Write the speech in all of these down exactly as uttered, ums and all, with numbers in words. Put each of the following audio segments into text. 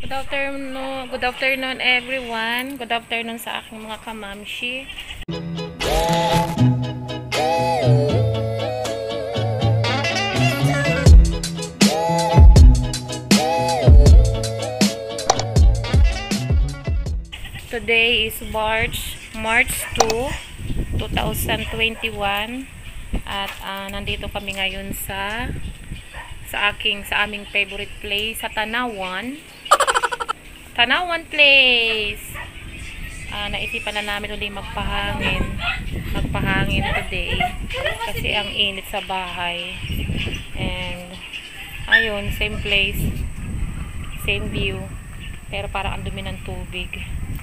Good afternoon, good afternoon everyone. Good afternoon sa aking mga kamamshi. Today is March March second, twenty twenty-one at uh, nandito kami ngayon sa sa aking sa aming favorite place sa Tanawan. Tanawan Place. Uh, naisipan na namin ulit magpahangin. Magpahangin today kasi ang init sa bahay. And ayun, same place, same view, pero parang ang dumi ng tubig.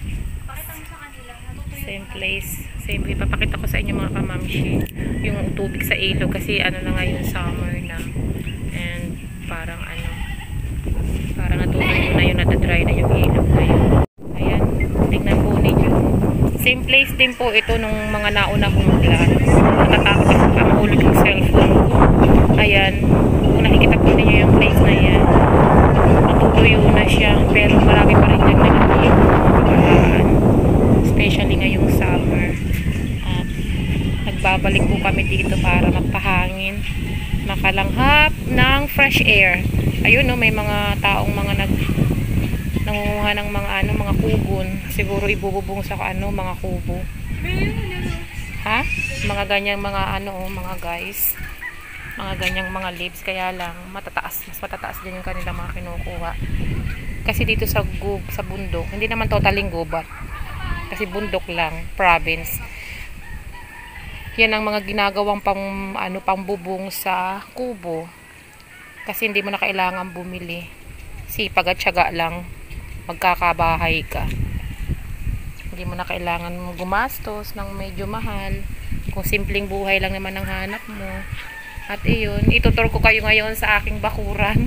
Same place, same view. Papakita ko sa inyo mga kamamshi yung tubig sa ilog kasi ano na ngayon, summer na. And parang ano, parang natuloy na yun, natadry na yung ilog ngayon. Ayan, tingnan po ninyo. Same place din po ito nung mga nauna kong vlog. Natatakot ako pa mahulog yung cellphone ko. Ayan, kung nakikita po ninyo yung place na yan, natuloy na siya, pero marami pa rin dyan nag-iiwan mga paraan. Especially ngayong summer. At nagbabalik po kami dito para magpahangin, makalanghap ng fresh air. Ayun no, may mga taong mga nag nangunguha ng mga ano, mga kubon. Siguro ibububong sa ano, mga kubo. Ha? Mga ganyang mga ano, mga guys. Mga ganyang mga leaves, kaya lang matataas, mas matataas din yung kanilang mga kinukuha. Kasi dito sa gub, sa bundok, hindi naman totaling gubat. Kasi bundok lang, province. Yan ang mga ginagawang pang ano, pambubong sa kubo. Kasi hindi mo na kailangan bumili. Sipag at tiyaga lang, magkakabahay ka. Hindi mo na kailangan gumastos ng medyo mahal. Kung simpleng buhay lang naman ang hanap mo. At iyon, itutur ko kayo ngayon sa aking bakuran.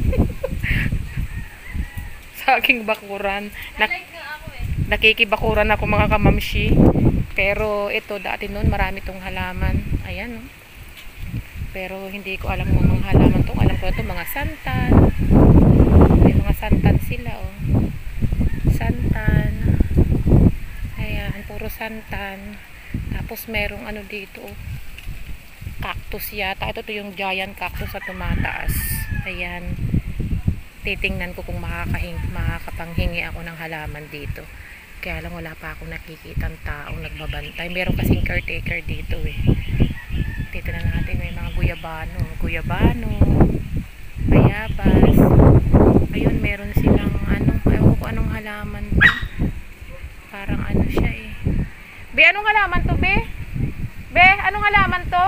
Sa aking bakuran. Nak nakikibakuran ako mga kamamshi. Pero ito, dati noon marami tong halaman. Ayan, no? Pero hindi ko alam ng mga halaman tong. Alam ko ito, mga santan. May mga santan sila, oh. Santan. Ayan, puro santan. Tapos merong ano dito, oh. Cactus yata. Ito to yung giant cactus na tumataas. Ayan. Titingnan ko kung makakahing, makakapanghingi ako ng halaman dito. Kaya lang wala pa akong nakikitang taong nagbabantay. Meron kasing caretaker dito eh. Dito na natin may mga guyabano. Guyabano. Bayabas. Ayun, meron silang ano. Ayaw ko anong halaman to. Parang ano siya eh. Be, anong halaman to, Be? Be, anong halaman to?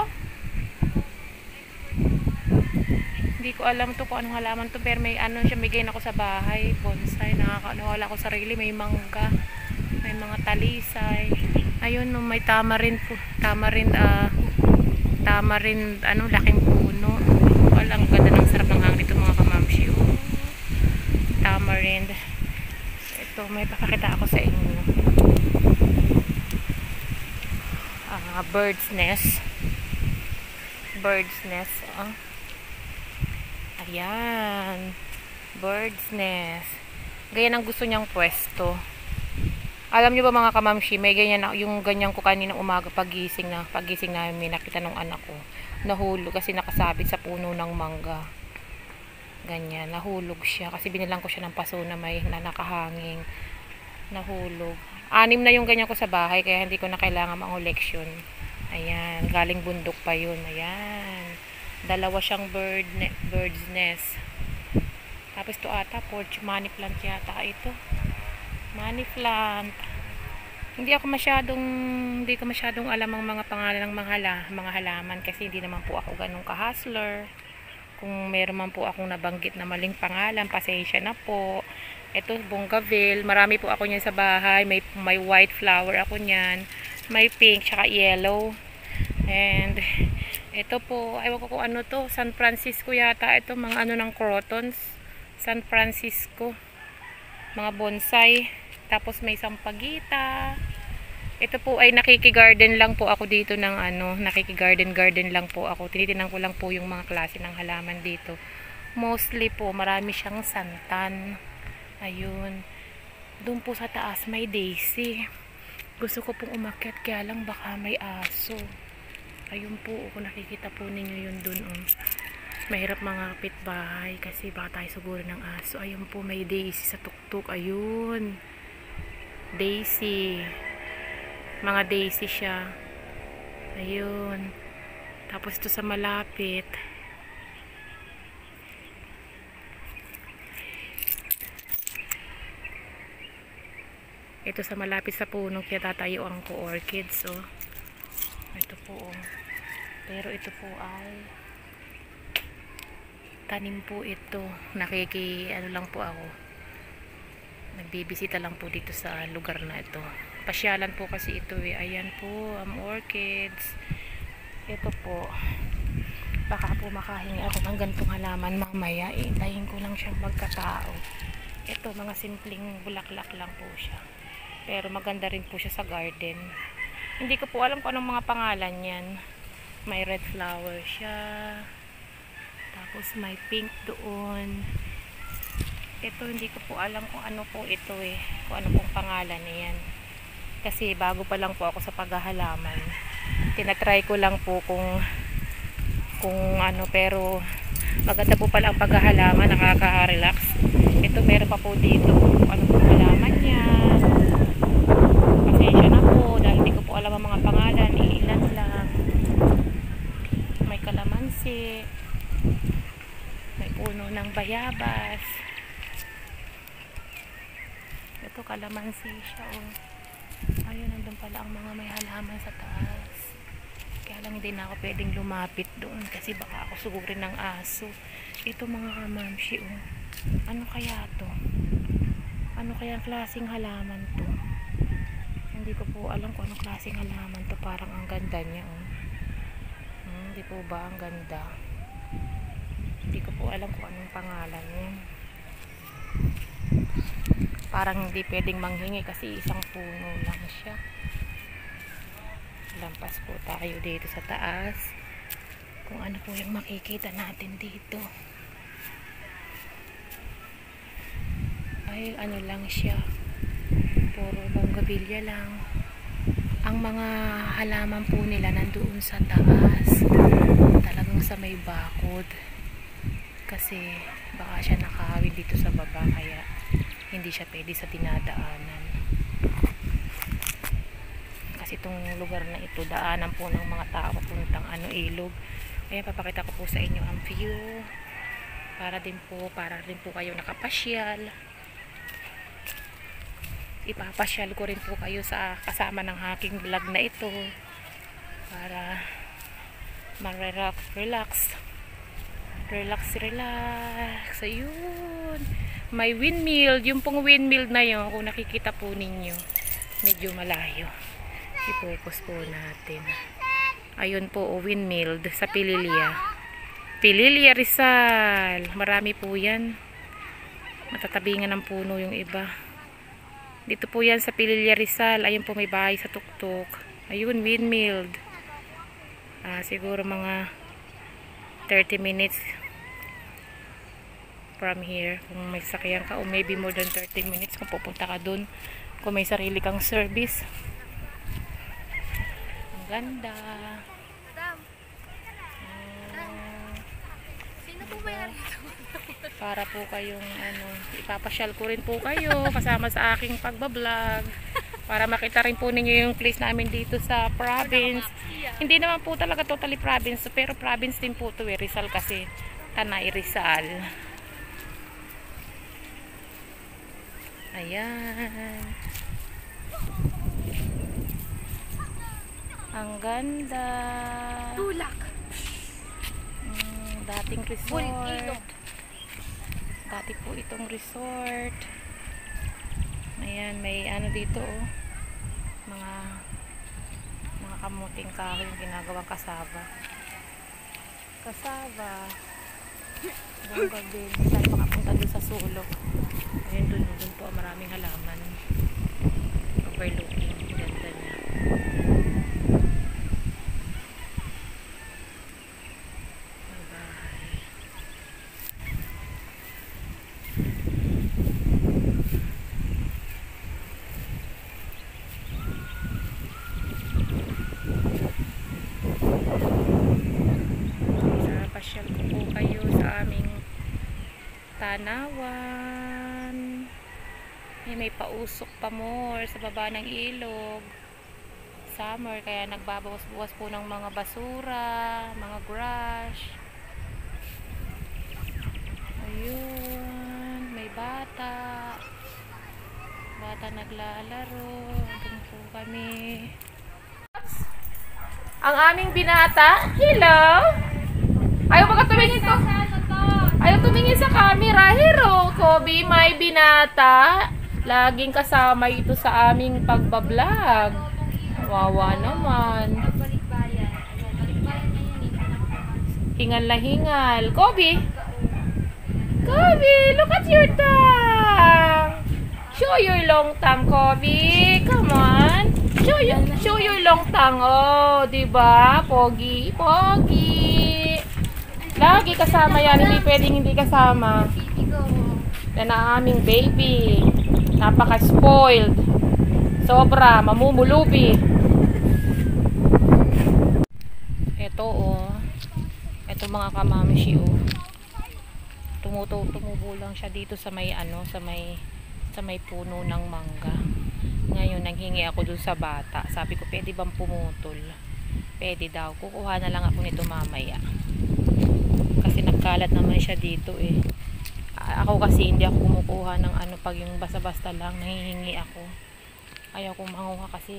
Hindi ko alam to kung anong halaman to. Pero may ano siya, bigay na ako sa bahay. Bonsai. Nakakaano ko sarili. May mangga. May mga talisay. Ayun, no, may tamarind po. Tamarind, ah, uh, tamarind, ano, laking puno. Walang ganda ng sarap ng hangin dito mga kamamshi. Oh. Tamarind. Ito, may papakita ako sa inyo. Ah, bird's nest. Bird's nest, oh. Ayan. Bird's nest. Ganyan ang gusto niyang pwesto. Alam niyo ba mga kamamshi, may ganyan na, yung ganyan ko kanina umaga pagising na, pagising namin may nakita ng anak ko. Nahulog kasi nakasabit sa puno ng mangga. Ganyan, nahulog siya kasi binilang ko siya ng paso na may na nakahanging. Nahulog. Anim na yung ganyan ko sa bahay kaya hindi ko na kailangan mangoleksyon. Ayan, galing bundok pa yun. Ayan. Dalawa siyang bird ne bird's nest. Tapos to ata porch money plant yata ito. Money plant. Hindi ako masyadong hindi ko masyadong alam ang mga pangalan ng mga hala, mga halaman kasi hindi naman po ako ganun ka-hustler. Kung meron man po akong nabanggit na maling pangalan, pasensya na po. Ito Bongaville, marami po ako niyan sa bahay. May may white flower ako niyan. May pink tsaka yellow. And ito po, ewan ko kung ano to, San Francisco yata ito, mga ano ng crotons. San Francisco. Mga bonsai. Tapos may sampagita. Ito po ay nakikigarden lang po ako dito ng ano, nakikigarden garden lang po ako. Tinitingnan ko lang po yung mga klase ng halaman dito. Mostly po, marami siyang santan. Ayun. Doon po sa taas may daisy. Gusto ko pong umakyat kaya lang baka may aso. Ayun po, kung nakikita po ninyo yun doon. Um. Mahirap mga kapitbahay kasi baka tayo siguro ng aso. Ayun po, may daisy sa tuktok. Ayun. Daisy. Mga daisy siya. Ayun. Tapos ito sa malapit. Ito sa malapit sa puno kaya tatayuan ko orchids. Oh. Ito po. Oh. Pero ito po ay tanim po ito. Nakiki ano lang po ako. Nagbibisita lang po dito sa lugar na ito. Pasyalan po kasi ito eh. Ayan po ang orchids. Ito po. Baka po makahingi ako ng ganitong halaman mamaya. Iintayin ko lang siyang magkatao. Ito mga simpleng bulaklak lang po siya. Pero maganda rin po siya sa garden. Hindi ko po alam kung anong mga pangalan yan. May red flower siya. Tapos may pink doon. Ito hindi ko po alam kung ano po ito eh. Kung ano pong pangalan niyan. Kasi bago pa lang po ako sa paghahalaman. Tinatry ko lang po kung kung ano, pero maganda po pala ang paghahalaman. Nakaka-relax. Ito meron pa po dito. Kung ano pong halaman yan. Pasensya na po dahil hindi ko po alam ang mga pangalan, iilan lang. May kalamansi, may puno ng bayabas. Ito kalamansi siya oh. Ayun, nandun pala ang mga may halaman sa taas. Kaya lang hindi na ako pwedeng lumapit doon kasi baka ako sugurin ng aso. Ito mga kamamshi oh. Ano kaya to? Ano kaya ang klaseng halaman to? Hindi ko po alam kung anong klaseng halaman to. Parang ang ganda niya oh. Hmm, hindi po ba ang ganda? Hindi ko po alam kung anong pangalan niya. Parang hindi pwedeng manghingi kasi isang puno lang siya. Lampas po tayo dito sa taas. Kung ano po yung makikita natin dito. Ay, ano lang siya. Puro bonggabilya lang. Ang mga halaman po nila nandoon sa taas. Talagang sa may bakod. Kasi baka siya nakahawin dito sa baba kaya hindi siya pwede sa dinadaanan. Kasi itong lugar na ito daanan po ng mga tao papuntang ano, ilog. Ayan, papakita ko po sa inyo ang view. Para din po, para din po kayo nakapasyal. Ipapasyal ko rin po kayo sa kasama ng aking vlog na ito para mag-relax relax relax relax ayun, may windmill. Yung pong windmill na yun kung nakikita po ninyo medyo malayo, i-focus po natin. Ayun po o, windmill sa Pililya Pililya Rizal. Marami po yan, matatabingan ng puno yung iba. Dito po yan sa Pililya Rizal. Ayun po may bahay sa tuktok. Ayun, windmill. Ah, siguro mga thirty minutes from here. Kung may sakyan ka o maybe more than thirty minutes kung pupunta ka dun. Kung may sarili kang service. Ang ganda. Uh, Sino po may rito? para po kayong ano, ipapasyal ko rin po kayo kasama sa aking pagbablog para makita rin po ninyo yung place namin dito sa province. Hindi naman po talaga totally province pero province din po to eh, Rizal kasi Tanay Rizal. Ayan, ang ganda. Tulak. Mm, dating resort. Dati po itong resort. Ayan, may ano dito oh. Mga mga kamuting kahoy yung ginagawang kasaba. Kasaba. Hanggang gabi. Tayo makapunta doon sa sulok. Ayun, doon, doon po maraming halaman. Overlooking. Ganda niya. May bahay. Banawan. Eh, may pausok pa more sa baba ng ilog. Summer, kaya nagbabawas-bawas po ng mga basura, mga brush. Ayun, may bata. Bata naglalaro. Doon po kami. Ang aming binata. Hello! Ayaw baka tumingin ko. Ayaw tumingin sa camera. Hello, Kobe, may binata. Laging kasama ito sa aming pagbablog. Wawa naman. Hingal na hingal. Kobe! Kobe, look at your tongue! Show your long tongue, Kobe. Come on. Show your, show your long tongue. Oh, diba? Pogi, pogi. Lagi kasama yan. Hindi pwedeng hindi kasama. Yan ang aming baby. Napaka-spoiled. Sobra. Mamumulubi. Ito, oh. Ito mga kamamishi, oh. Tumuto, tumubo lang siya dito sa may, ano, sa may, sa may puno ng mangga. Ngayon, nanghingi ako dun sa bata. Sabi ko, pwede bang pumutol? Pwede daw. Kukuha na lang ako nito mamaya. Kasi nagkalat naman siya dito eh. Ako kasi hindi ako kumukuha ng ano pag yung basta-basta lang. Nanghihingi ako. Ayaw kong manguha kasi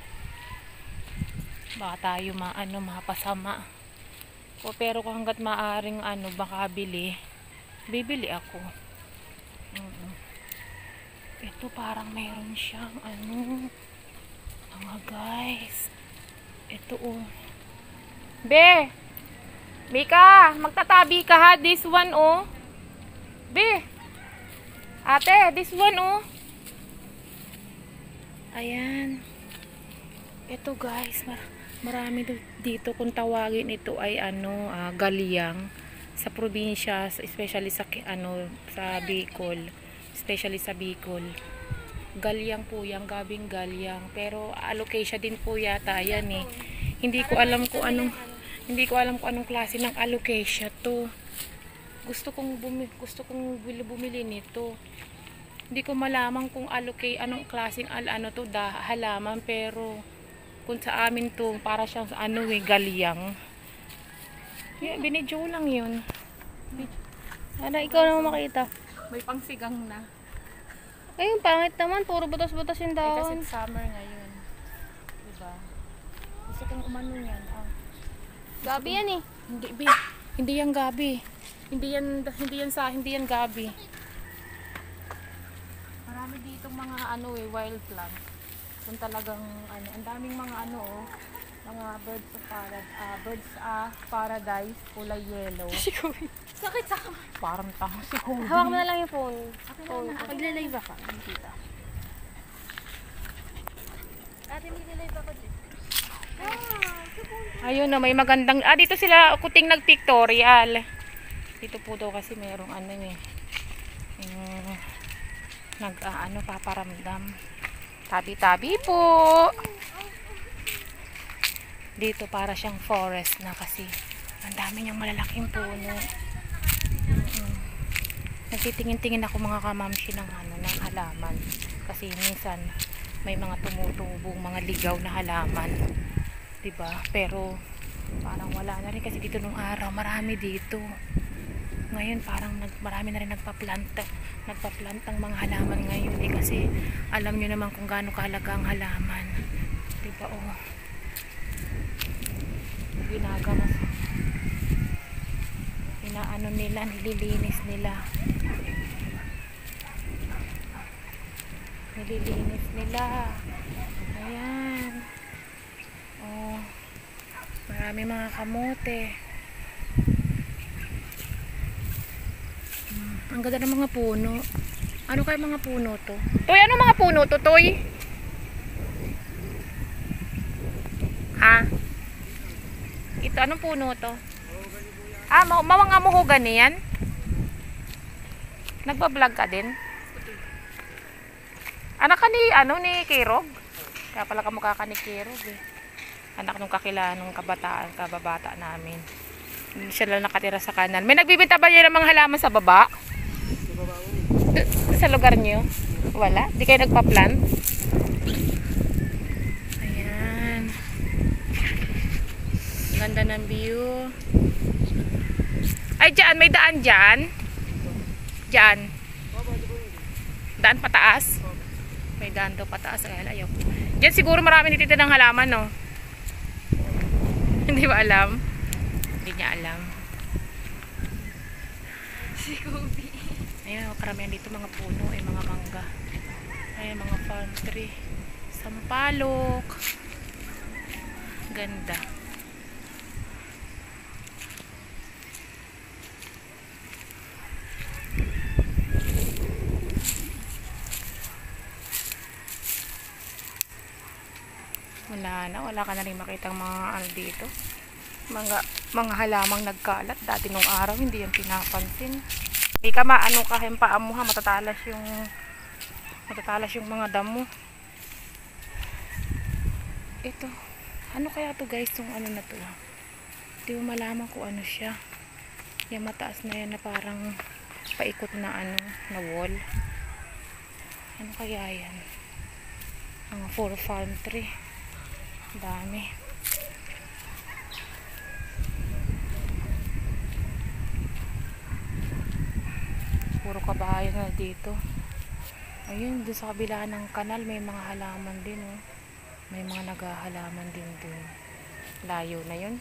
baka tayo ma, ano, mapasama. O, pero kung hanggat maaring ano, baka bili, bibili ako. Mm-mm. Ito parang mayroon siyang ano, mga guys. Ito oh. Be! Mika! Magtatabi ka ha. This one oh. Be! Ate, this one oh. Ayan. Ito guys. Mar marami dito kung tawagin ito ay ano, uh, galyang. Sa probinsya, especially sa ano, sa Bicol. Especially sa Bicol. Galyang po yan, gabing galyang. Pero alocasia din po yata yan eh. Hindi ko alam kung anong hindi ko alam kung anong klase ng alocasia to. Gusto kong bumi, gusto kong bumili nito. Hindi ko malaman kung allocate anong klaseng al ano to da halaman, pero kung sa amin to para siyang ano eh, galyang. Yeah, binidyo lang yun. Ano, ikaw naman makita. May pangsigang na. Ayun, pangit naman. Puro butas-butas yung Eh, kasi daon. summer ngayon. Diba? Gusto kong umano yan. Ah. Gabi yan eh. Hindi, be. Hindi yan gabi. Hindi yan, hindi yan sa, hindi yan gabi. Marami ditong mga ano eh, wild plant. Kung talagang, ano, ang daming mga ano oh. Mga birds of paradise, uh, birds of paradise, kulay yellow. Sakit sa kamay. Parang tao si Kobe. Hawak mo na lang yung phone. Phone. Pag-live ako, nakikita. Ate, may nilive ako dito. Ayun na, may magandang, ah dito sila kuting nag-pictorial. Dito po daw kasi merong ano eh, yung nag, ah, ano, paparamdam. Tabi-tabi po. Dito para siyang forest na kasi ang dami niyang malalaking puno. Mm-mm. Nagtitingin-tingin ako mga kamamshi ng ano, ng halaman. Kasi minsan may mga tumutubong mga ligaw na halaman. 'Di ba? Pero parang wala na rin kasi dito nung araw, marami dito. Ngayon parang nag, marami na rin nagpa-plant, nagpa-plant ang mga halaman ngayon eh, kasi alam niyo naman kung gaano kahalaga ang halaman. 'Di ba? Oh. Ginagamas. Inaano nila, nililinis nila. Nililinis nila. Ayan. Oh. Marami mga kamote. Hmm. Ang ganda ng mga puno. Ano kaya mga puno to? Toy, ano mga puno to, Toy? Ha? Ito, anong puno to? Ah, ma mga mahogany yan? Nagbablog ka din? Anak ka ni, ano, ni Kirog? Kaya pala kamukha ka ni Kirog eh. Anak nung kakila, nung kabataan, kababata namin. Hindi siya lang nakatira sa kanan. May nagbibinta ba niya ng mga halaman sa baba? sa lugar niyo? Wala? Di kayo nagpa-plan? Ayan. Ganda ng view. Ay, dyan. May daan dyan. Dyan. Daan pataas. May daan daw pataas. Ay, ayaw. Dyan siguro marami nitito ng halaman, no? Hindi ba alam? Hindi niya alam. Si Kobe. Ayan, karamihan dito mga puno, ay mga mangga. Ay, mga palm tree. Sampalok. Ganda. Wala na, wala ka na rin makitang mga ano dito. Mga, mga halamang nagkalat. Dati nung araw, hindi yan pinapansin. Hindi ka maano ka hempaan mo ha, matatalas yung matatalas yung mga damo. Ito, ano kaya to guys, yung ano na to? Hindi mo malaman kung ano siya. Yung mataas na yan na parang paikot na ano, na wall. Ano kaya yan? Mga four farm tree. Dami. Puro kabahayan na dito. Ayun, dun sa kabila ng kanal may mga halaman din, oh. May mga naghahalaman din dun. Layo na yun.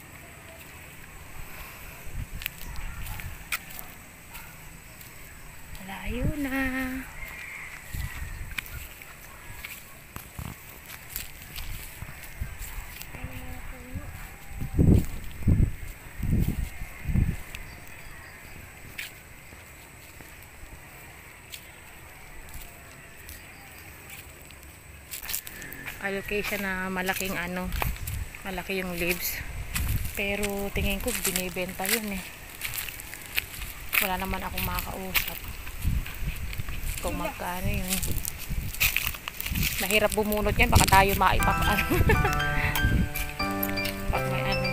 Layo na. Allocation na malaking ano, malaki yung leaves, pero tingin ko binibenta yun eh. Wala naman akong makakausap kung magkano yun. Mahirap bumunot yan, baka tayo maipakaan. Pag may ano.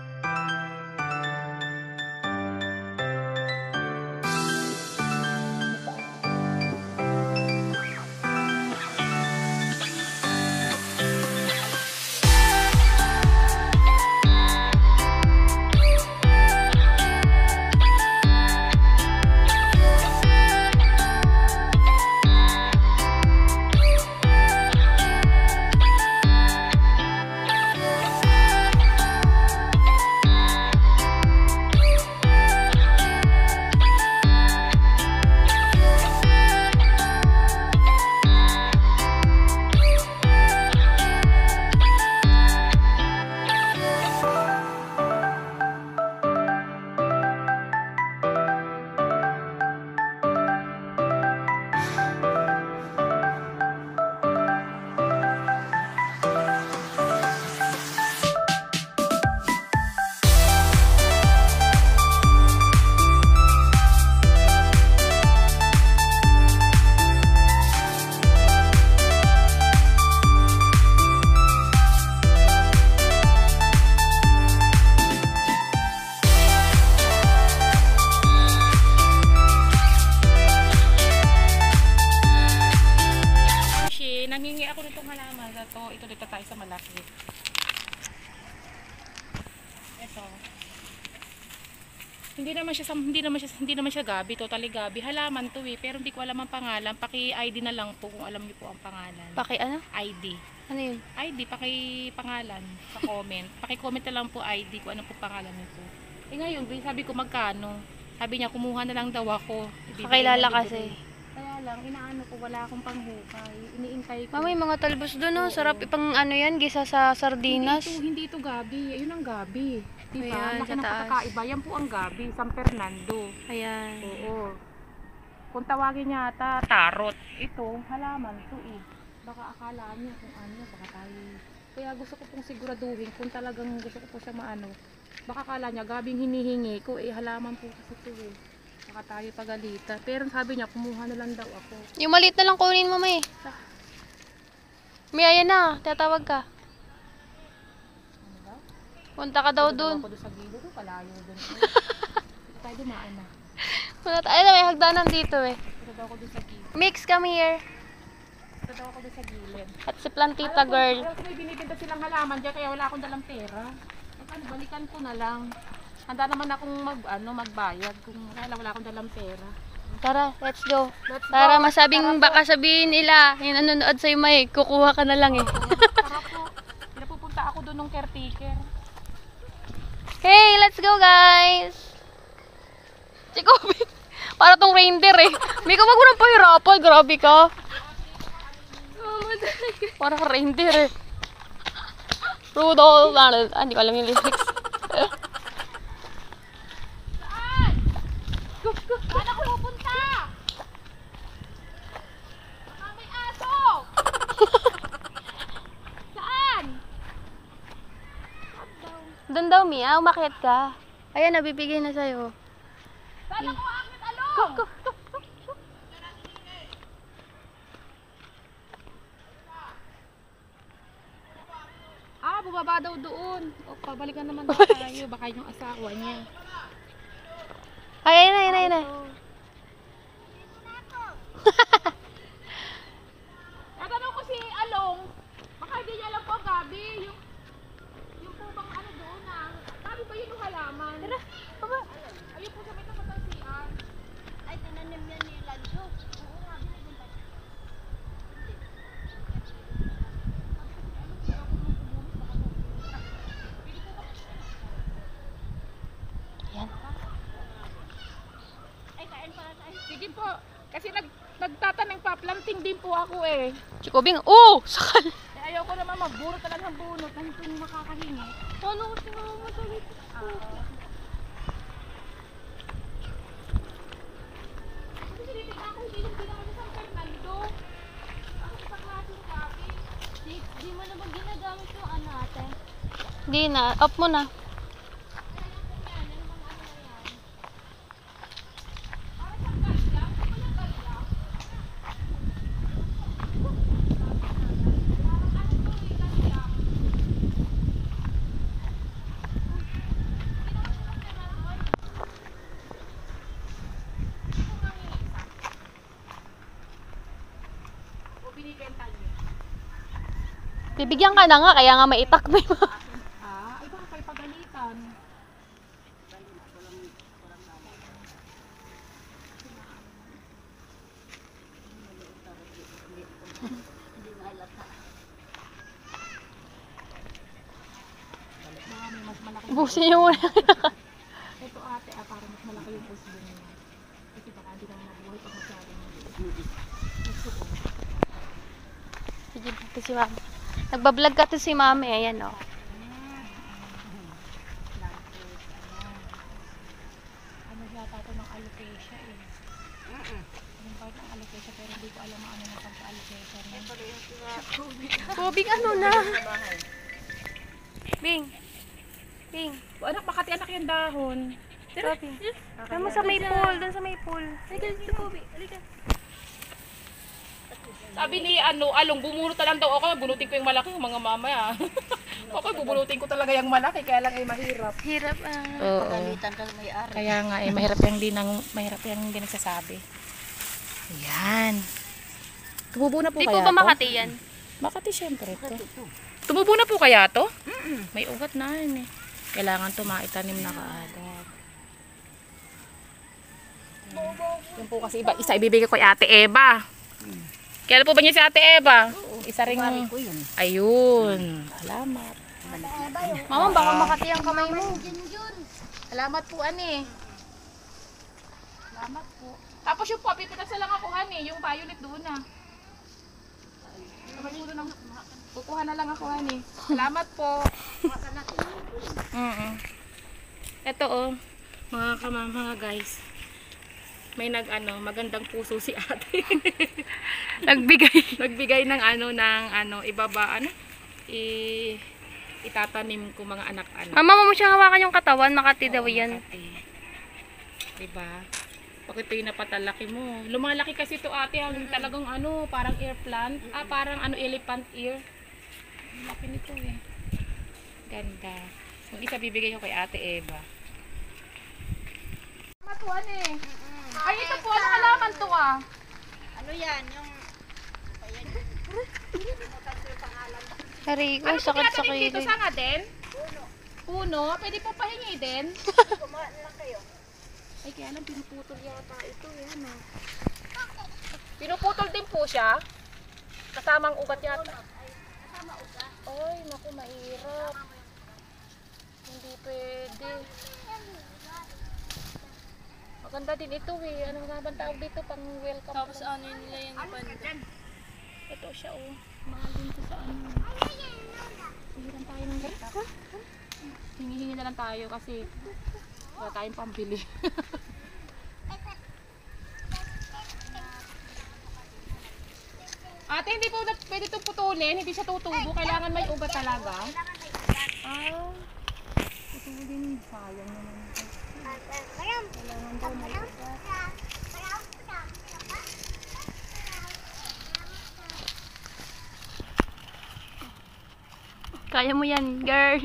Nanghingi ako nitong halaman. Ito, ito dito tayo sa malaki. Ito. Hindi naman siya hindi naman siya hindi naman siya gabi, totally gabi. Halaman to eh, pero hindi ko alam ang pangalan. Paki-I D na lang po kung alam niyo po ang pangalan. Paki ano? I D. Ano yun? I D, paki-pangalan sa comment. Paki-comment na lang po I D kung ano po pangalan nito. Eh ngayon, sabi ko magkano? Sabi niya kumuha na lang daw ako. Kakilala kasi. Kaya lang, inaano ko, wala akong panghukay. Iniintay ko. Mama, yung mga talbos doon, oh. Sarap ipang ano yan, gisa sa sardinas. Hindi ito, hindi ito gabi. Ayun ang gabi. Diba? Ayan, Laki sa ng taas. pagkakaiba. Yan po ang gabi. San Fernando. Ayan. Oo. Kung tawagin niya ata, tarot. Ito, halaman to eh. Baka akala niya kung ano, baka tayo. Kaya gusto ko pong siguraduhin kung talagang gusto ko po siya maano. Baka akala niya, gabing hinihingi ko eh, halaman po kasi ito eh. Baka tayo pagalita. Pero sabi niya, kumuha na lang daw ako. Yung maliit na lang kunin mo, may. May ayan na, tatawag ka. Ano daw? Punta ka daw Punta dun. ako doon sa gilid, oh, kalayo doon. Dito tayo dumaan na. Wala tayo, may hagdanan dito eh. Punta daw ako doon sa gilid. Mix, come here. Ito daw ako doon sa gilid. At si Plantita girl. Alam ko may binibinta silang halaman dyan kaya wala akong dalang pera. Ano, balikan ko na lang. Handa naman akong mag, ano, magbayad kung kaya wala akong dalang pera. Tara, let's go. Let's go. Tara, masabing Tara po. baka sabihin nila, yung nanonood sa'yo may, kukuha ka na lang eh. Tara po. Pinapupunta ako doon ng caretaker. Hey, let's go guys! Chiko, para tong reindeer eh. Mika, wag mo nang pahirapan, grabe ka. Para ka reindeer eh. Rudolph, ano, ah, hindi ko alam yung lyrics. Saan ako pupunta? Baka may aso! Saan? Doon daw, Mia, umakyat ka. Ayan, nabibigay na sa'yo. Saan ako akit along? Go, go. Ah, bumaba daw doon. O, pabalikan naman daw tayo. Baka yung asawa niya. Ay, ayun na, ayun na, ayun na. Tatanong ko si Along. Baka hindi niya alam po ang gabi. Yung, yung po bang ano doon na. Gabi ba yun yung halaman? Tara, baba. Ayun po sa may tapat ng C R. Ay, tinanim yan ni Lancho. Oo nga, binibenta. Yan. Ay, kain para tayo. Sige po. Kasi nag, nagtatanong pa. Planting din po ako eh. Chikobing, oh, sakal. Eh, ayaw ko naman magbunot na lang ng bunot. Ano po yung makakahinga? Ano ko si mama matuloy? Kasi tinitignan ako hindi yung ginawa sa San Fernando. Ako sa klaseng gabi. Di, di mo naman ginagamit yung ano ate. Di na, up mo na. O binibenta niyo. Bibigyan ka na nga, kaya nga maitak mo yung Ah, iba kay pagalitan. Baka may mas malaki. busin niyo muna. Ito ate, ah, para mas malaki yung usbo niya. Kasi baka hindi naman mabuhay pag masyadong gusto ko. Sige, ito si mama. Nagbablog ka to si mama, ayan oh. Ano yata ito ng alopecia eh. Yung part ng alopecia pero hindi ko alam ang ano ng pagka-alopecia niya. Bobing, ano na? Bing. Bing. O, anak, makati anak yung dahon. Bobing. Tama sa may pool, doon sa may pool. Halika dito, Bobby. Halika. Sabi ni ano, Along, bumunot na lang daw ako. Bunutin ko yung malaki, yung mga mamaya. Okay, bubunutin ko talaga yung malaki, kaya lang ay mahirap. Hirap ah. Oo. Pagalitan ka may ari. Kaya nga eh, mahirap yung di nang, mahirap yung di nagsasabi. Ayan. Tumubo na po Di kaya po ba to? Makati yan? Makati syempre to. Tumubo na po kaya to? May ugat na yun eh. Kailangan to maitanim na kaagad. Yan po kasi iba, isa ibibigay ko kay Ate Eva. Kailan po ba niya si Ate Eva? Isa ring... ko yun. Ayun. Salamat. Mama, baka Makati ang kamay mo. Salamat po, ani. Salamat po. Tapos yung po, pipitas na lang ako, ani. Yung violet doon na. Kukuha na lang ako, ani. Salamat po. Mm-mm. Ito, oh. Mga kamang, mga guys. May nag ano, magandang puso si ate. Nagbigay. Nagbigay ng ano ng ano ibaba ano i itatanim ko mga anak-anak. Mama, mo siya hawakan yung katawan, Makati daw yan. Ate. Diba? Pag ito yung napatalaki mo. Lumalaki kasi to ate hanggang talagang ano, parang ear plant. Ah, parang ano, elephant ear. Ang laki nito eh. Ganda. Yung isa bibigay ko kay Ate Eva. Matuan eh. Ay, ito po. Ano halaman to ah? Ano Ano yan? Yung... Ayan. Limutan ko yung pangalan. Hari ko, Ano po sakit sa tinatanim dito? kilid. Sanga din? Puno. Puno? Pwede po pahingi din? Kumaan lang kayo. Ay, kaya lang pinuputol yata ito. Yan o. Pinuputol din po siya. Kasamang ugat yata. Kasama uga. Ay, naku, mahirap. Hindi pwede. Maganda din ito eh. Anong nga bang tawag dito? Pang welcome. Tapos ano yun nila yung panda. Ito siya oh. Mahal din ito sa ano. Hihiran tayo ng gata. Hingi-hingi na lang tayo kasi wala tayong pambili. Ate, hindi po na pwede itong putulin. Hindi siya tutubo. Kailangan may ugat talaga. Ah. Putulin. Sayang naman ito. Kailangan daw may ugat. Kaya mo yan, girl.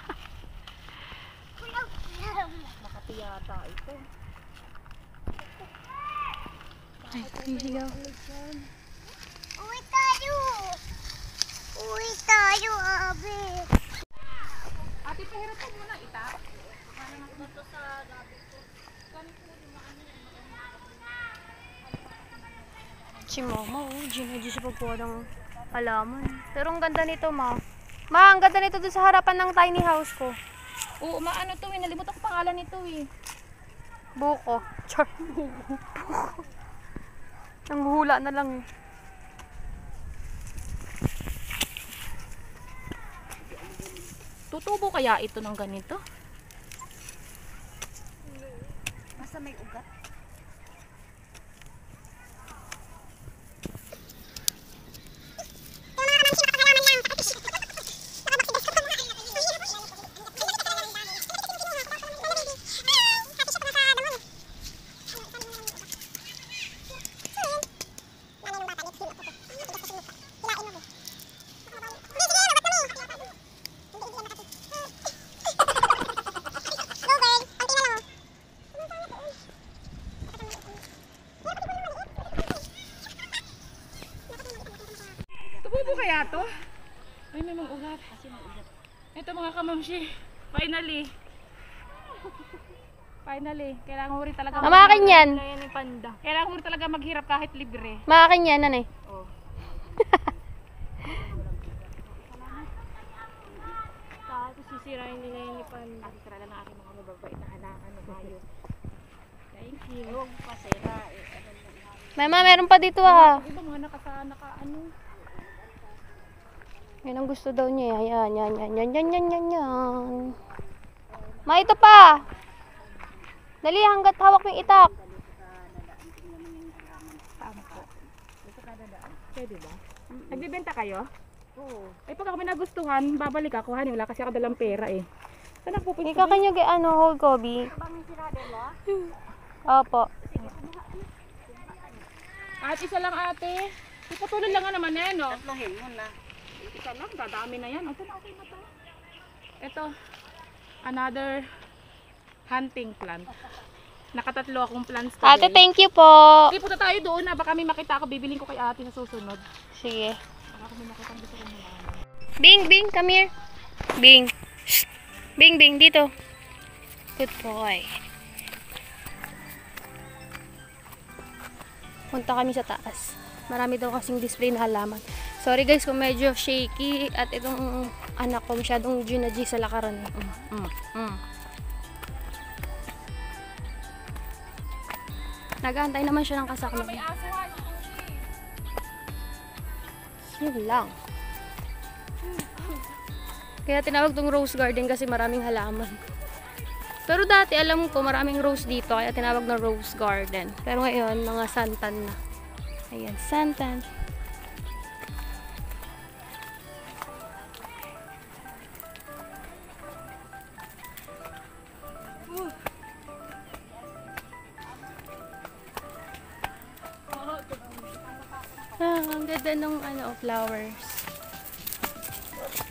Makati yata ito. Ay, sisigaw. Uwi tayo! Uwi tayo, Abi! Ate, pahirap ko muna ita. Ito sa gabi ko. Si mama, oh, ginadyo sa pagkuha ng halaman. Pero ang ganda nito, ma. Ma, ang ganda nito doon sa harapan ng tiny house ko. Oo, maano to eh. Nalimutan ko pangalan nito eh. Buko. Char. Buko. Nanghuhula na lang eh. Tutubo kaya ito ng ganito? Basta may ugat. Tutubo kaya to? Ay, may mga ugat. Ito mga kamamshi. Finally. Finally. Kailangan mo rin talaga Amakin yan. Ayan yung panda. Kailangan mo rin talaga maghirap kahit libre. Maakin yan, nanay. Oh. Tapos sisirain nila yung panda. Nakikira lang ang aking mga mababait na halaman ng hayop. Thank you. Huwag pasira. Eh, ano mo. Mama, meron pa dito ah. Iba mga nakasa, naka ano. Yan ang gusto daw niya. Yan, yan, yan, yan, yan, yan, yan, yan. Ma, ito pa. Dali, hanggat hawak mo yung itak. Tama po. Dito ka dadaan. Pwede ba? Nagbibenta kayo? Oo. Ay, pag kami nagustuhan, babalik ako. Hani, wala kasi ako dalang pera eh. Saan ako pupunta? Ikaw kanya ano, whole Kobe. Kaming sirada mo? Opo. At isa lang ate. Ipatuloy lang nga naman yan, no? Tatlohin mo na. Isa lang, dadami na yan. Ito na, okay na to. Ito, another hunting plant. Nakatatlo akong plants today. Ate, thank you po. Sige, punta tayo doon na. Baka may makita ako. Bibiling ko kay ate sa susunod. Sige. Baka may makita ang gusto ko nila. Bing, Bing, come here. Bing. Shh. Bing, Bing, dito. Good boy. Punta kami sa taas. Marami daw kasing display na halaman. Sorry guys kung medyo shaky at itong anak ko masyadong ginaji sa lakaran. Mm, mm, mm. Nag-aantay naman siya ng kasaklan. May aso ha. Yun lang. Kaya tinawag tong rose garden kasi maraming halaman. Pero dati alam ko maraming rose dito kaya tinawag na rose garden. Pero ngayon mga santan na. Ayan, santan. Ah, ang ganda ng ano, flowers.